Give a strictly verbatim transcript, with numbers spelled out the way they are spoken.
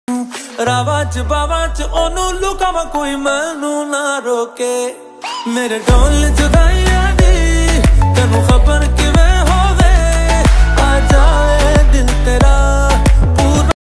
रावा च बावा च ओनू लुकावा कोई मैनू ना रोके मेरे ढोल जुदाई